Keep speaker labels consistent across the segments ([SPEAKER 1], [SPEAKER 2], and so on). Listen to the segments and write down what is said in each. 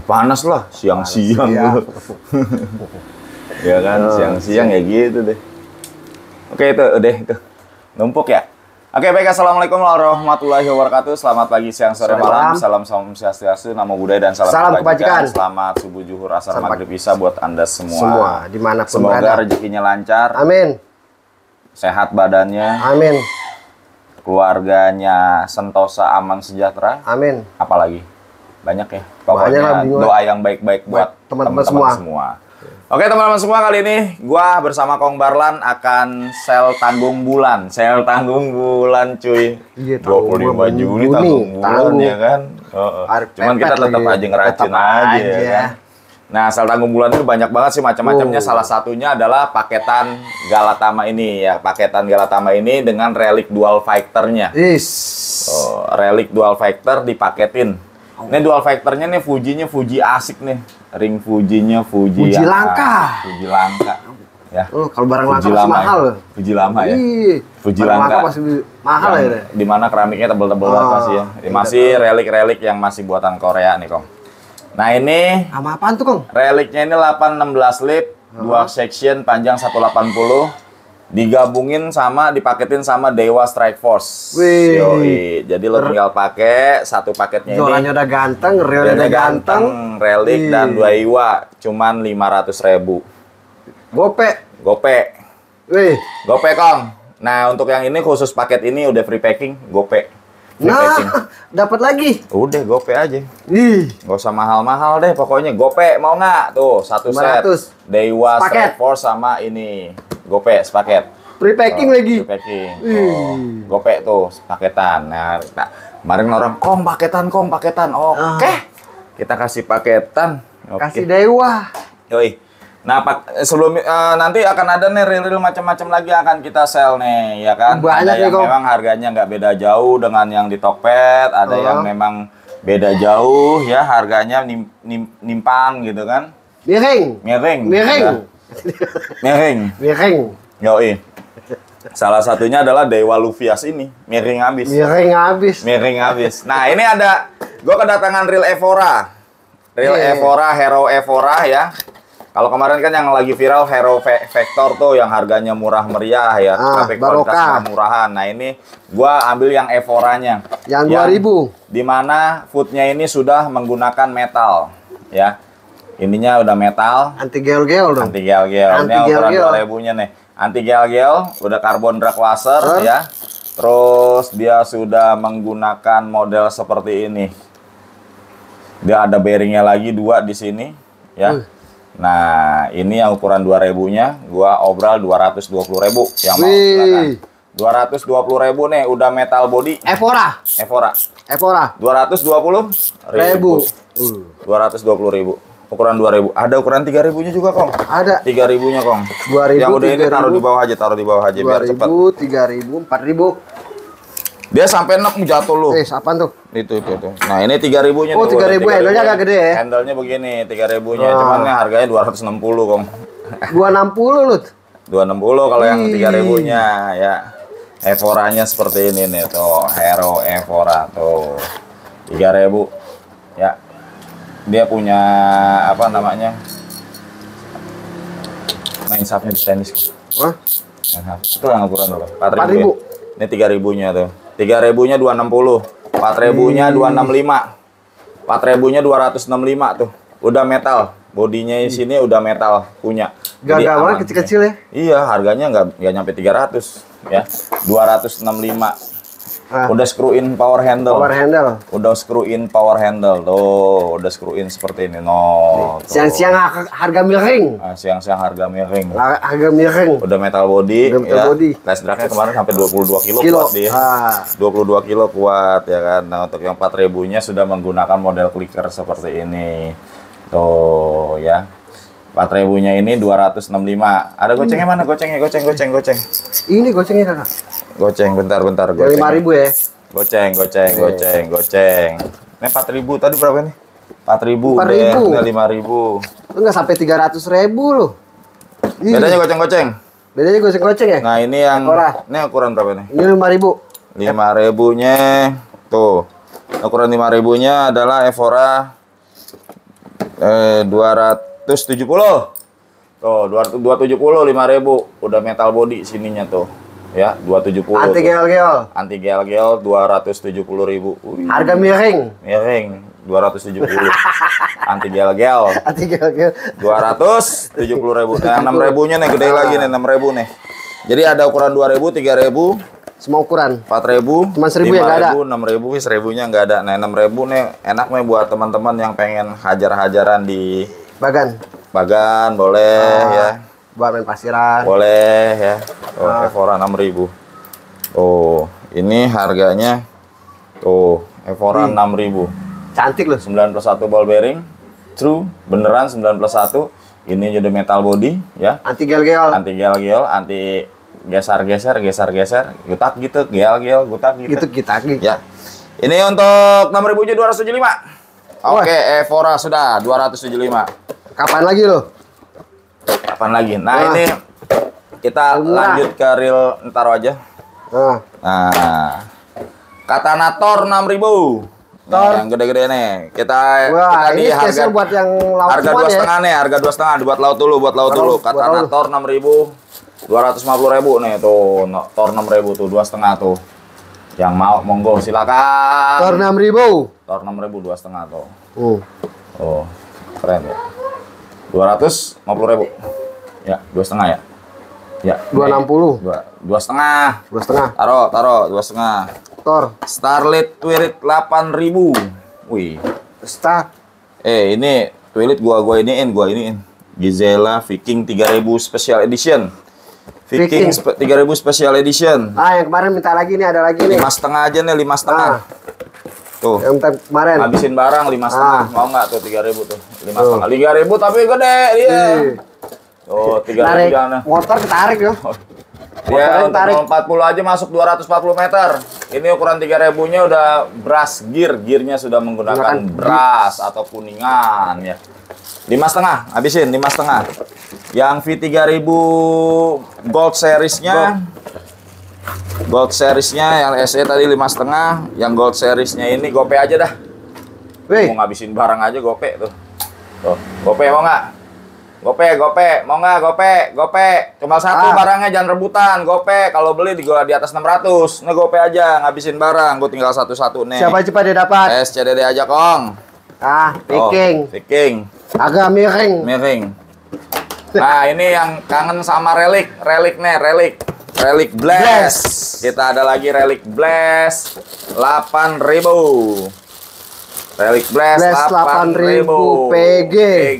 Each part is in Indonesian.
[SPEAKER 1] panas lah siang-siang gitu. Ya kan, siang-siang ya gitu deh. Oke, itu udah itu. Numpuk ya. Oke, baik, assalamualaikum warahmatullahi wabarakatuh. Selamat pagi, siang, sore, malam. Salam swastiastu, namo buddhaya, dan salam kebajikan. Selamat subuh, zuhur, asar, maghrib, isya buat Anda semua.
[SPEAKER 2] Dimanapun
[SPEAKER 1] semoga
[SPEAKER 2] berada.
[SPEAKER 1] rezekinya lancar.
[SPEAKER 2] Amin.
[SPEAKER 1] Sehat badannya.
[SPEAKER 2] Amin.
[SPEAKER 1] Keluarganya sentosa, aman, sejahtera.
[SPEAKER 2] Amin.
[SPEAKER 1] Apalagi banyak ya. Pokoknya doa yang baik-baik buat teman-teman semua. Oke teman-teman semua, kali ini gua bersama Kong Barlan akan sel tanggung bulan. Sel tanggung bulan cuy.
[SPEAKER 2] Iya,
[SPEAKER 1] 25 Juni tanggung bulan ya kan. Cuman kita tetap aja ngeracun aja ya kan. Nah, sel tanggung bulan itu banyak banget sih macam-macamnya. Salah satunya adalah paketan Galatama ini ya. Paketan Galatama ini dengan Relic Dual Fighter-nya. Relic Dual Fighter dipaketin. Ini dual factornya nih, Fuji-nya Fuji asik nih. Ring Fuji-nya Fuji
[SPEAKER 2] langka.
[SPEAKER 1] Fuji langka. Ya.
[SPEAKER 2] Kalau barang langka masih mahal.
[SPEAKER 1] Fuji lama ya. Fuji
[SPEAKER 2] langka masih mahal ya.
[SPEAKER 1] Dimana keramiknya tebel-tebel banget masih ya. Masih relik-relik yang masih buatan Korea nih, Kong. Nah, ini
[SPEAKER 2] sama apaan tuh, Kong?
[SPEAKER 1] Reliknya ini 816 lip, dual section, panjang 180. Digabungin sama, dipaketin sama Dewa Strike Force. Yoi. Jadi lo tinggal pakai satu paketnya ini.
[SPEAKER 2] Jualannya udah ganteng, realnya ganteng,
[SPEAKER 1] relik dan 2 iwa, cuman 500.000. Gope. Gope, Kong. Nah, untuk yang ini khusus paket ini udah free packing, gope.
[SPEAKER 2] Dapat lagi.
[SPEAKER 1] Udah gope aja. Gak usah mahal-mahal deh, pokoknya gope. Mau nggak? Tuh, satu
[SPEAKER 2] 500.
[SPEAKER 1] set. Dewa Strike Force sama ini. Gope sepaket.
[SPEAKER 2] Free packing lagi.
[SPEAKER 1] Free packing. Gope tuh paketan. Nah, kemarin orang paketan. Oke. Kita kasih paketan.
[SPEAKER 2] Kasih Dewa.
[SPEAKER 1] Yoi. Nah, sebelum nanti akan ada nih reel-reel macam-macam lagi akan kita sell nih, ya kan?
[SPEAKER 2] Banyak
[SPEAKER 1] ada yang memang harganya nggak beda jauh dengan yang di Tokped, ada yang memang beda jauh ya, harganya nimpang gitu kan? Miring. Yoi. Salah satunya adalah Dewa Luvias ini, miring habis. Nah, ini ada gua kedatangan reel Evora. Evora, Hero Evora ya. Kalau kemarin kan yang lagi viral Hero Vector tuh yang harganya murah meriah ya, tapi kualitasnya murahan. Nah, ini gua ambil yang Evoranya.
[SPEAKER 2] Yang 2000.
[SPEAKER 1] Dimana footnya ini sudah menggunakan metal ya. Ininya udah metal.
[SPEAKER 2] Anti gel-gel dong.
[SPEAKER 1] Anti gel-gel. Ini ukuran 2000-nya nih. Anti gel-gel, udah karbon drag washer ya. Terus dia sudah menggunakan model seperti ini. Dia ada bearingnya lagi 2 di sini ya. Nah, ini yang ukuran 2000-nya, gua obral 220.000 yang mau silakan. 220.000 nih, udah metal body. Evora. 220.000. 220.000. Ukuran 2000. Ada ukuran 3000-nya juga, Kong.
[SPEAKER 2] Ada.
[SPEAKER 1] 3000-nya, Kong.
[SPEAKER 2] 2000.
[SPEAKER 1] Yang udah ini taruh di bawah aja, biar cepat.
[SPEAKER 2] 3000, 4000.
[SPEAKER 1] Dia sampai enak jatuh lu.
[SPEAKER 2] Apaan tuh?
[SPEAKER 1] Itu. Nah, ini 3000-nya.
[SPEAKER 2] 3000 handle-nya agak gede ya.
[SPEAKER 1] Handle-nya begini, 3000-nya. Cuman harganya 260, Kong.
[SPEAKER 2] 260 lu.
[SPEAKER 1] 260 kalau yang 3000-nya ya. Evoranya seperti ini nih tuh, Hero Evora tuh. 3000 ya. Dia punya apa namanya? Main shaft-nya di tenis. Itu yang ukuran berapa? 4000. Ya? Ini 3000-nya tuh. 3000-nya 260. 4000-nya 265. 4000-nya 265 tuh. Udah metal. Bodinya di sini udah metal punya.
[SPEAKER 2] Gak banget kecil-kecil ya?
[SPEAKER 1] Iya, harganya nggak nyampe 300 ya. 265. Udah screw in power handle. Udah screw in power handle tuh, udah screw in seperti ini.
[SPEAKER 2] Siang-siang harga miring.
[SPEAKER 1] Siang-siang harga miring. Udah metal body. Flash dragnya kemarin sampai 22 kilo kuat dia. 22 kilo kuat ya kan. Nah, untuk yang 4000-nya sudah menggunakan model clicker seperti ini. Tuh ya. 4000-nya ini 265. Ada gocengnya mana? Goceng.
[SPEAKER 2] Ini gocengnya kakak.
[SPEAKER 1] Goceng, bentar.
[SPEAKER 2] 5.000 ya?
[SPEAKER 1] Goceng. Ini 4.000 tadi berapa nih? 4.000.
[SPEAKER 2] 4.000.
[SPEAKER 1] Ini 5.000.
[SPEAKER 2] Lu nggak sampai 300.000 loh.
[SPEAKER 1] Bedanya goceng.
[SPEAKER 2] Bedanya goceng ya?
[SPEAKER 1] Nah, ini yang ini ukuran berapa nih?
[SPEAKER 2] Ini 5.000.
[SPEAKER 1] 5.000-nya tuh. Ukuran 5.000-nya adalah Evora 270. Tuh, 270 5.000. Udah metal body sininya tuh. Ya, 270.
[SPEAKER 2] Anti gel-gel.
[SPEAKER 1] Anti gel-gel 270.000.
[SPEAKER 2] Harga miring.
[SPEAKER 1] Miring 270. Anti gel-gel.
[SPEAKER 2] Anti gel-gel.
[SPEAKER 1] 270.000. Nah, 6.000-nya nih gede lagi nih, 6.000 nih. Jadi ada ukuran 2.000, 3.000,
[SPEAKER 2] semua ukuran.
[SPEAKER 1] 4.000,
[SPEAKER 2] cuma 1.000 yang nggak ada.
[SPEAKER 1] 6.000, 1.000-nya nggak ada. Nah, 6.000 nih enak nih buat teman-teman yang pengen hajar-hajaran di Bagan boleh ya.
[SPEAKER 2] Buat main pasiran.
[SPEAKER 1] Boleh ya. Oh, Evora 6.000. Oh, ini harganya tuh Evora 6.000.
[SPEAKER 2] Cantik loh.
[SPEAKER 1] 9+1 ball bearing. True, beneran 9+1. Ini jadi metal body ya.
[SPEAKER 2] Anti gel-gel.
[SPEAKER 1] Anti gel-gel, anti geser-geser, gutak gitu, gel-gel, gutak gitu.
[SPEAKER 2] Gitu kita.
[SPEAKER 1] Ya. Ini untuk 6.000 275. Oke, Evora sudah 275.
[SPEAKER 2] Kapan lagi lo?
[SPEAKER 1] Kapan lagi? Nah, ini kita lanjut ke reel ntar aja. Nah, Katana Thor 6.000. Yang gede-gede nih. Kita
[SPEAKER 2] ini
[SPEAKER 1] di harga
[SPEAKER 2] buat yang laut
[SPEAKER 1] harga 2,5 nih, harga 2,5 buat laut dulu, Katana Thor 6.000. 250.000 nih tuh, Thor 6.000 tuh 2,5 tuh. Yang mau monggo silakan.
[SPEAKER 2] Thor 6.000.
[SPEAKER 1] Thor 6.000 2,5 tuh. Oh, keren ya. 250.000. Ya, 2,5 ya. Ya,
[SPEAKER 2] 260.
[SPEAKER 1] 2,5.
[SPEAKER 2] 2,5.
[SPEAKER 1] Taruh 2,5.
[SPEAKER 2] Thor
[SPEAKER 1] Starlit Twilit 8.000. Wih. Ini Twilit gua iniin. Gisela Viking 3.000 Special Edition. Viking 3.000 Special Edition.
[SPEAKER 2] Yang kemarin minta lagi nih, ada lagi nih.
[SPEAKER 1] 5,5 aja nih, 5,5. Tuh.
[SPEAKER 2] Yang kemarin.
[SPEAKER 1] Habisin barang 5,5. Mau nggak tuh 3.000 tuh? 5,5. 3.000 tapi gede dia. Oh, 3.000 jangan.
[SPEAKER 2] Motor ketarik yo.
[SPEAKER 1] Ya, untuk 40 aja masuk 240 meter. Ini ukuran 3.000-nya udah brass gearnya sudah menggunakan brass atau kuningan ya. 5,5, habisin 5,5. Yang V3000 Gold seriesnya yang SE tadi 5,5, yang Gold seriesnya ini gope aja dah. Mau ngabisin barang aja gope tuh. Tuh, gope mau nggak? Gope, mau nggak gope? Cuma satu barangnya, jangan rebutan, gope. Kalau beli di atas 600, nah gope aja, ngabisin barang. Gue tinggal satu-satu nih.
[SPEAKER 2] Siapa cepat dia dapat?
[SPEAKER 1] SCDD aja kong.
[SPEAKER 2] Viking. Agak miring.
[SPEAKER 1] Nah, ini yang kangen sama relik Blast. Kita ada lagi relik Blast 8.000. Relik Blast 8.000 PG.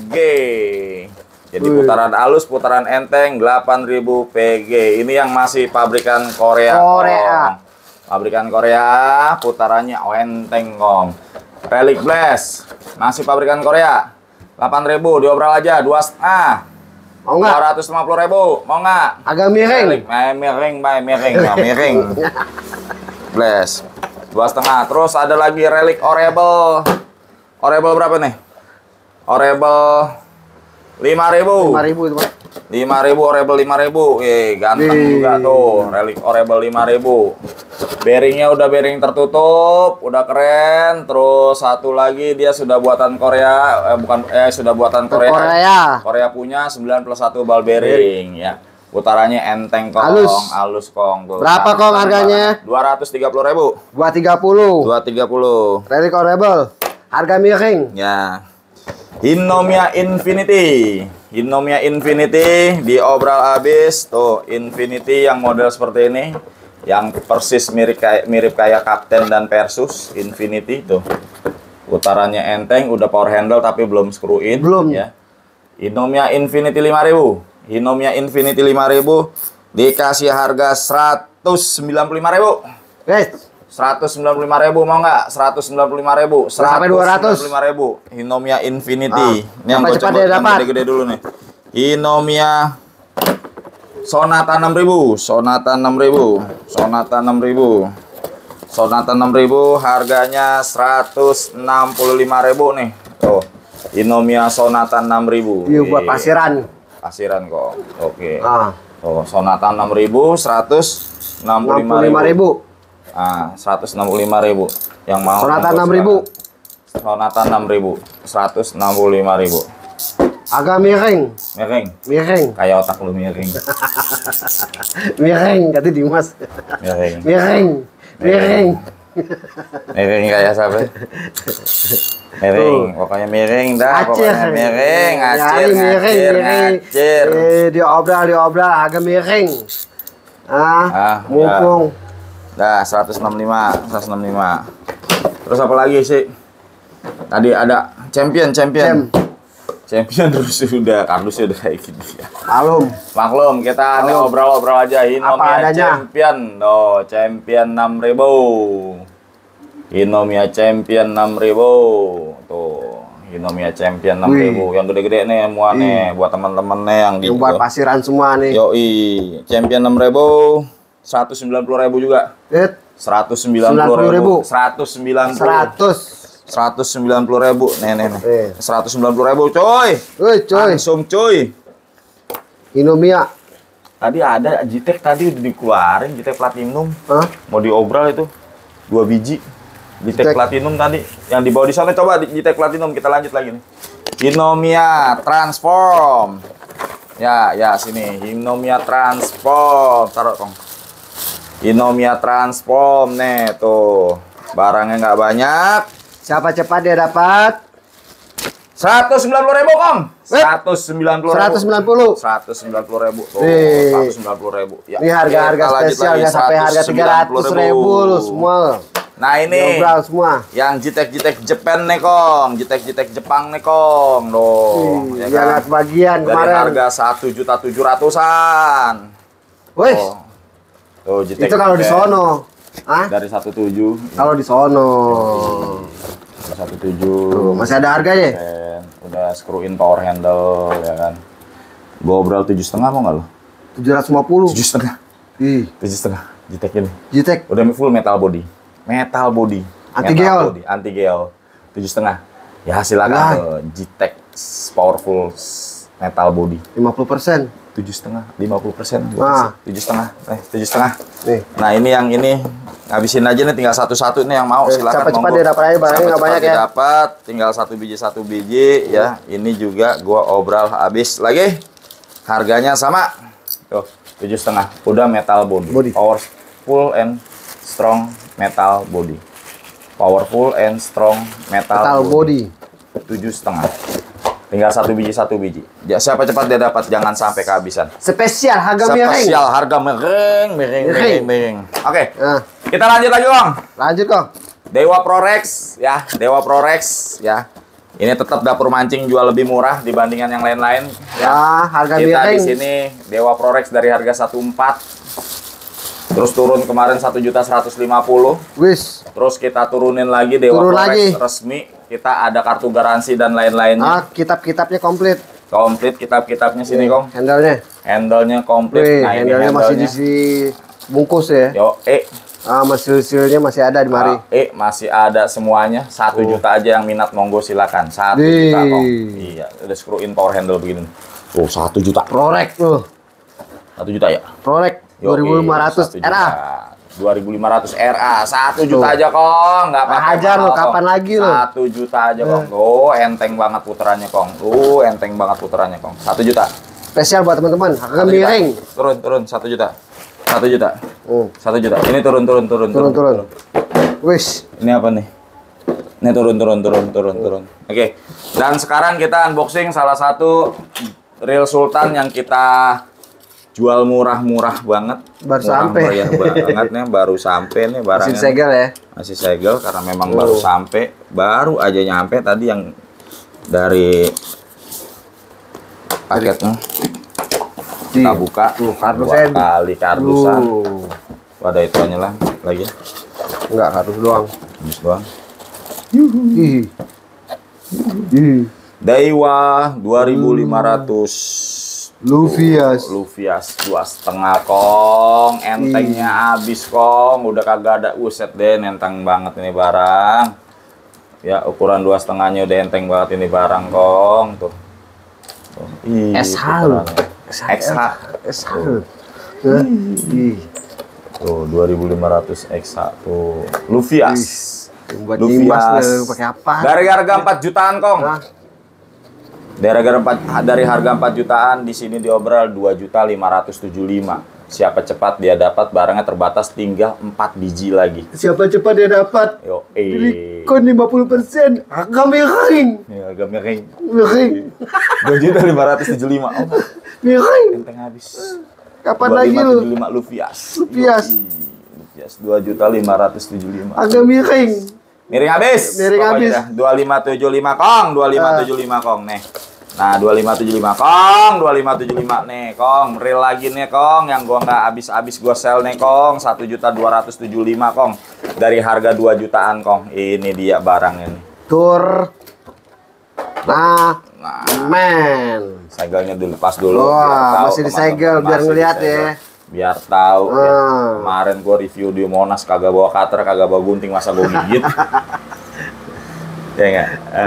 [SPEAKER 1] Jadi putaran halus, putaran enteng 8.000 PG. Ini yang masih pabrikan Korea. Pabrikan Korea, putarannya enteng kong. Relik Blast masih pabrikan Korea. 8.000 diobral aja 2,5. Mau nggak? 250.000. Mau nggak?
[SPEAKER 2] Agak miring.
[SPEAKER 1] Miring. Blast 2,5. Terus ada lagi relik Orebel. Orebel berapa nih? Orebel 5.000. 5.000 Orebel 5.000. Ganteng juga tuh. Relik Orebel 5.000. Bearingnya udah bearing tertutup, udah keren. Terus satu lagi dia sudah buatan Korea, sudah buatan Korea. Korea punya 9+1 ball bearing ya. Putarannya enteng kong, halus kong. Tuh.
[SPEAKER 2] Berapa kong harganya?
[SPEAKER 1] 230.000.
[SPEAKER 2] 230. Relik Orebel. Harga miring.
[SPEAKER 1] Ya. Innomia Infinity diobral habis tuh. Infinity yang model seperti ini, yang persis mirip kayak Captain dan Versus Infinity tuh. Putarannya enteng, udah power handle tapi belum screw in. Ya. Innomia Infinity 5.000. Innomia Infinity 5.000 dikasih harga 195.000. 195.000 mau nggak? 195.000. 195.000. Innomia Infinity. Ini yang gede-gede dulu nih. Innomia Sonata 6.000. Sonata 6.000 harganya 165.000 nih. Tuh. Innomia Sonata 6.000.
[SPEAKER 2] Iya, buat pasiran
[SPEAKER 1] kok. Oke. Oh, Sonata 6.000 165.000. 165.000. Yang mau
[SPEAKER 2] Sonata 6.000.
[SPEAKER 1] Sonata 6.000, 165.000.
[SPEAKER 2] Agak miring.
[SPEAKER 1] Miring.
[SPEAKER 2] Miring.
[SPEAKER 1] Kayak otak lu miring.
[SPEAKER 2] Miring, kata Dimas.
[SPEAKER 1] Miring.
[SPEAKER 2] Miring. Miring.
[SPEAKER 1] Miring kayak siapa? Miring, pokoknya miring dah, pokoknya miring, ngacir, ngacir, ngacir.
[SPEAKER 2] Diobral, agak miring. Mumpung.
[SPEAKER 1] Dah, 165. Terus apa lagi sih? Tadi ada champion. Terus sudah, kardusnya udah kayak gini ya. Maklum, kita nih obrol-obrol aja. Hinomia champion. No, champion 6.000. Hinomia champion 6.000. Tuh, Hinomia champion 6.000. Yang gede-gede nih semua nih buat teman-teman nih yang di
[SPEAKER 2] buat pasiran semua nih.
[SPEAKER 1] Yoi, champion 6.000, 190.000 juga. 190.000. 190.000. Nih. 190.000, coy. Langsung, coy.
[SPEAKER 2] Hinomia.
[SPEAKER 1] Tadi ada Jitek tadi udah dikeluarin, Jitek Platinum. Mau diobral itu 2 biji. Jitek Platinum tadi yang dibawa di sana, coba Jitek Platinum, kita lanjut lagi nih. Hinomia Transform. Ya, sini. Hinomia Transform. Taruh, Kong. Hinomia Transform nih, tuh. Barangnya nggak banyak.
[SPEAKER 2] Siapa cepat dia dapat
[SPEAKER 1] 190.000, Kong. 190.000. 190.000. Tuh, 190.000. Ya.
[SPEAKER 2] Ini harga spesialnya sampai harga 300.000 loh semua.
[SPEAKER 1] Nah, ini
[SPEAKER 2] semua.
[SPEAKER 1] Yang Jitek Jepang nih, Kong. Jitek Jepang nih, Kong. Loh, ya kan?
[SPEAKER 2] Bagian
[SPEAKER 1] dari
[SPEAKER 2] kemarin.
[SPEAKER 1] harga 1.700.000-an.
[SPEAKER 2] Wih.
[SPEAKER 1] Tuh, Jitek
[SPEAKER 2] itu kalau di sono.
[SPEAKER 1] Dari 17.
[SPEAKER 2] Kalau di sono.
[SPEAKER 1] 17.
[SPEAKER 2] Masih ada harganya?
[SPEAKER 1] Udah screw in power handle, ya kan. Gua obral 7,5 mau nggak lo?
[SPEAKER 2] 750.
[SPEAKER 1] 7,5. 7,5. Jitek ini.
[SPEAKER 2] Jitek.
[SPEAKER 1] Udah full metal body. Anti gel. 7,5. Ya silakan tuh. Jitek powerful metal body.
[SPEAKER 2] 50%.
[SPEAKER 1] 7,5. 50%. 7,5. 7,5. Nah, ini yang ini habisin aja nih, tinggal satu-satu nih yang mau silakan.
[SPEAKER 2] Cepat dia dapat aja, barangnya nggak banyak ya.
[SPEAKER 1] Dapat, tinggal satu biji ya. Ini juga gua obral habis lagi. Harganya sama. Tuh, 7,5. Udah metal body. Powerful and strong metal body. Powerful and strong metal body. 7,5. Tinggal satu biji. Ya, siapa cepat dia dapat, jangan sampai kehabisan.
[SPEAKER 2] Spesial harga
[SPEAKER 1] miring. Oke. Kita lanjut lagi, Kong. Dewa Prorex ya. Ini tetap dapur mancing jual lebih murah dibandingkan yang lain-lain ya.
[SPEAKER 2] Harga
[SPEAKER 1] kita
[SPEAKER 2] miring.
[SPEAKER 1] di sini Dewa Prorex dari harga 1.4 terus turun kemarin 1.150.000.
[SPEAKER 2] Wis.
[SPEAKER 1] Terus kita turunin lagi Dewa Prorex resmi. Kita ada kartu garansi dan lain-lainnya.
[SPEAKER 2] Kitab-kitabnya komplit.
[SPEAKER 1] Kitab-kitabnya sini, Kong. Handle-nya komplit.
[SPEAKER 2] Nah, handle-nya masih dibungkus ya. Silnya masih ada di mari.
[SPEAKER 1] Masih ada semuanya. 1 juta aja yang minat, monggo silakan. 1 juta, Kong. Iya, udah screw in power handle begini. Tuh, 1 juta.
[SPEAKER 2] Prorex tuh.
[SPEAKER 1] 1 juta ya?
[SPEAKER 2] Prorex 2.500 RA.
[SPEAKER 1] 2.500 RA, 1 juta aja, Kong. Nggak pakai
[SPEAKER 2] hajar lo, kapan lagi lo?
[SPEAKER 1] 1 juta aja, Kong. Enteng banget puterannya, Kong. 1 juta.
[SPEAKER 2] Spesial buat teman-teman. Harga miring.
[SPEAKER 1] Turun 1 juta. 1 juta. 1 juta. Ini turun.
[SPEAKER 2] Wis.
[SPEAKER 1] Ini apa nih? Ini turun. Oke. Dan sekarang kita unboxing salah satu Real Sultan yang kita jual murah-murah banget.
[SPEAKER 2] Baru sampai.
[SPEAKER 1] Murah banget nih, baru sampai nih barangnya.
[SPEAKER 2] Masih segel ya?
[SPEAKER 1] Masih segel karena memang baru sampai. Baru aja nyampe tadi yang dari paketnya. Kita buka.
[SPEAKER 2] Kardusnya.
[SPEAKER 1] 2 kali kardusan. Ada ituannya lah lagi.
[SPEAKER 2] Enggak, kardus doang.
[SPEAKER 1] Kardus doang. Daiwa 2.500. Luvias 2,5, Kong. Entengnya habis, Kong. Udah kagak ada, uset deh, enteng banget ini barang. Ya, ukuran 2,5-nya udah enteng banget ini barang, Kong. Tuh.
[SPEAKER 2] SH.
[SPEAKER 1] Tuh, 2.500 XH tuh. Luvias.
[SPEAKER 2] Buat Dimas pakai apa?
[SPEAKER 1] Dari harga 4 jutaan, Kong. Hah? Dari harga 4 jutaan di sini diobrol 2.575.000. Siapa cepat dia dapat, barangnya terbatas, tinggal 4 biji lagi.
[SPEAKER 2] Siapa cepat dia dapat.
[SPEAKER 1] Yo,
[SPEAKER 2] Diskon 50%. Harga miring.
[SPEAKER 1] Ya, harga miring.
[SPEAKER 2] Miring.
[SPEAKER 1] 2.575.000. Oh,
[SPEAKER 2] miring.
[SPEAKER 1] enteng habis.
[SPEAKER 2] Kapan lagi lu?
[SPEAKER 1] 2.575 Lufias.
[SPEAKER 2] Lufias.
[SPEAKER 1] 2.575.000.
[SPEAKER 2] Harga miring.
[SPEAKER 1] Miring habis.
[SPEAKER 2] Miring habis.
[SPEAKER 1] 2575 Kong, 2575 Kong nih. Nah, 2575 Kong, 2575 nih Kong. Real lagi nih Kong, yang gua nggak habis-habis gua sell nih Kong, 1.275 Kong. Dari harga 2 jutaan Kong. Ini dia barangnya nih.
[SPEAKER 2] Tur. Nah, men.
[SPEAKER 1] Segelnya dilepas dulu.
[SPEAKER 2] Wah, masih disegel biar ngeliat ya.
[SPEAKER 1] Biar tahu ya. Kemarin gua review di Monas kagak bawa cutter, kagak bawa gunting, masa gua gigit. Ya enggak?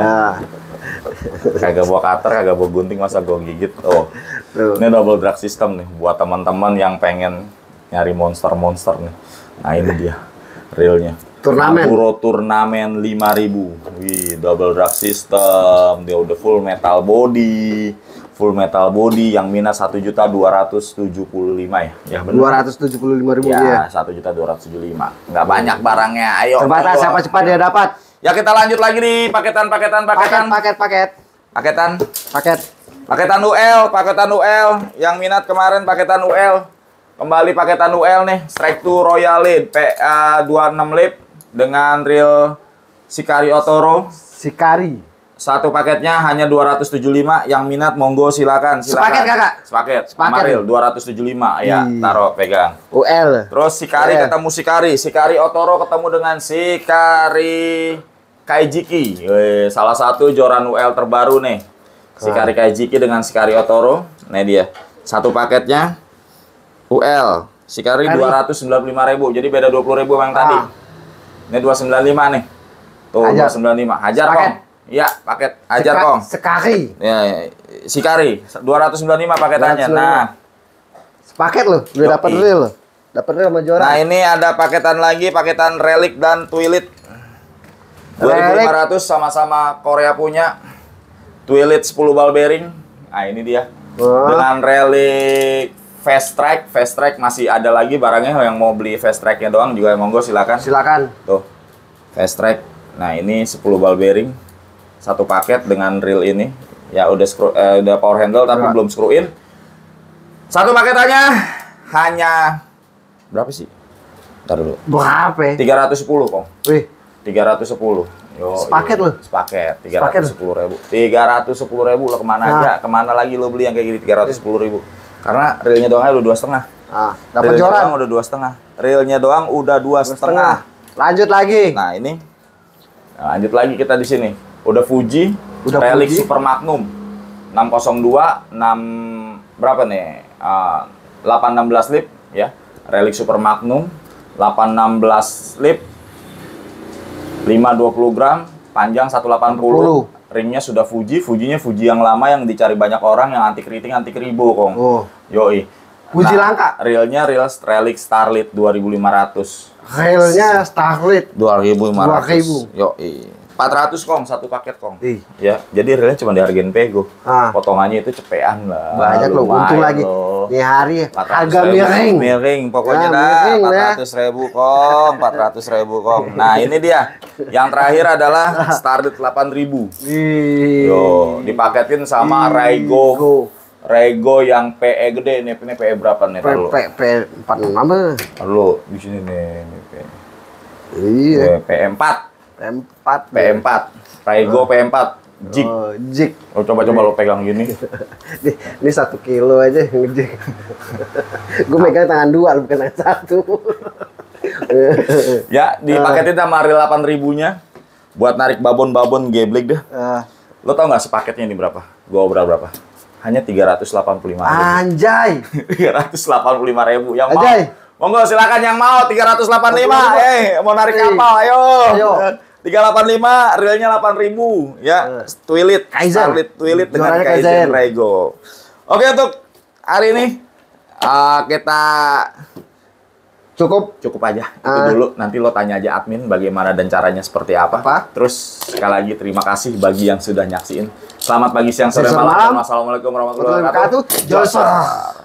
[SPEAKER 1] Kagak bawa cutter, kagak bawa gunting, masa gue gigit. Oh, ini double drag system nih buat teman-teman yang pengen nyari monster nih. Nah, ini dia realnya.
[SPEAKER 2] Turnamen.
[SPEAKER 1] Puro turnamen 5.000. Wih, double drag system. Dia udah full metal body. Full metal body yang minus 1.275 ya. Ya benar.
[SPEAKER 2] 275.000
[SPEAKER 1] ya. 1.275. Nggak banyak barangnya. Ayo.
[SPEAKER 2] Terbatas, siapa cepat dia dapat.
[SPEAKER 1] Ya, kita lanjut lagi nih paketan. Paketan UL yang minat kemarin paketan UL. Kembali paketan UL nih, Strike 2 Royal Lead PA 26 lip dengan reel Shikari Otoro.
[SPEAKER 2] Shikari.
[SPEAKER 1] Satu paketnya hanya 275, yang minat monggo silakan.
[SPEAKER 2] Sepaket Kakak?
[SPEAKER 1] Sepaket. Reel 275 ya, taruh pegang.
[SPEAKER 2] UL.
[SPEAKER 1] Terus Shikari ketemu Shikari Otoro ketemu dengan Shikari Kaijiki, salah satu joran UL terbaru nih. Shikari Kaijiki dengan Shikari Otoro. Nah dia, satu paketnya UL. Shikari 295.000, jadi beda 20.000 yang tadi. Ini 295 nih. Tuh, 295. Hajar Kong. Iya, paket Hajar Kong.
[SPEAKER 2] Shikari.
[SPEAKER 1] Ya, Shikari 295 paketannya. Nah,
[SPEAKER 2] sepaket loh, udah dapat reel. Dapat reel sama joran.
[SPEAKER 1] Nah, ini ada paketan lagi, paketan Relic dan Twilit. 2.500 sama-sama Korea punya. Twilit 10 ball bearing. Nah, ini dia. Dengan Relic Fast Track masih ada lagi barangnya. Yang mau beli Fast Track-nya doang juga monggo silakan.
[SPEAKER 2] Silakan.
[SPEAKER 1] Tuh. Fast Track. Nah, ini 10 ball bearing. Satu paket dengan reel ini. Ya udah udah power handle tapi belum screw in. Satu paketannya hanya berapa sih? Ntar dulu.
[SPEAKER 2] Berapa?
[SPEAKER 1] 310 Kong.
[SPEAKER 2] Wih.
[SPEAKER 1] 310. Yo,
[SPEAKER 2] sepaket lo?
[SPEAKER 1] Sepaket. 310.000. 310.000 lo kemana aja? Kemana lagi lo beli yang kayak gini 310.000? Karena reelnya doang udah 2,5.
[SPEAKER 2] Dapat joran
[SPEAKER 1] udah 2,5. Reelnya doang udah 2,5.
[SPEAKER 2] Lanjut lagi.
[SPEAKER 1] Nah, ini. Nah, lanjut lagi kita di sini. Udah Fuji, Relic Super Magnum 602, 6 berapa nih? 816 lip ya. Relic Super Magnum 816 lip. 520 gram, panjang 180. Ringnya sudah Fujinya Fuji yang lama yang dicari banyak orang, yang anti keriting, anti keribo Kong. Yoi.
[SPEAKER 2] Fuji langka.
[SPEAKER 1] Reelnya Relic Starlit 2.500.
[SPEAKER 2] Reelnya Starlit
[SPEAKER 1] 2.500. Yoi. 400 Kong, satu paket Kong. Ya, jadi reelnya cuma dihargain pego. Potongannya itu cepean lah.
[SPEAKER 2] Banyak loh, untung lagi. Di hari harga miring.
[SPEAKER 1] Miring, pokoknya dah 400.000 Kong, 400.000 Kong. Nah, ini dia. Yang terakhir adalah Starlit 8.000. Yo, dipaketin sama Raigo yang PE gede nih. Ini PE berapa nih?
[SPEAKER 2] PE 46.
[SPEAKER 1] Lalu di sini nih PE.
[SPEAKER 2] Iya.
[SPEAKER 1] PE 4. P4. Raigo P4. Jig.
[SPEAKER 2] Jig.
[SPEAKER 1] Oh, coba-coba lo pegang gini.
[SPEAKER 2] Ini 1 kilo aja ngejig. Gue megang tangan 2, bukan tangan 1.
[SPEAKER 1] Ya, dipaketin sama reel 8.000-nya. Buat narik babon-babon geblek deh. Lo tau nggak sepaketnya ini berapa? Gue berapa? Hanya 385.000.
[SPEAKER 2] Anjay.
[SPEAKER 1] 385.000. Yang mau? Monggo silakan yang mau 385. Mau narik kapal, ayo. 385, reelnya 8.000 ya. Twilit, Starlit Twilit dengan Kaizen Raigo. Oke, untuk hari ini kita
[SPEAKER 2] Cukup?
[SPEAKER 1] Cukup aja. Itu dulu. Nanti lo tanya aja admin bagaimana dan caranya seperti apa. Terus sekali lagi terima kasih bagi yang sudah nyaksiin. Selamat pagi, siang, sore, malam. Wassalamualaikum warahmatullahi wabarakatuh.
[SPEAKER 2] Joshua.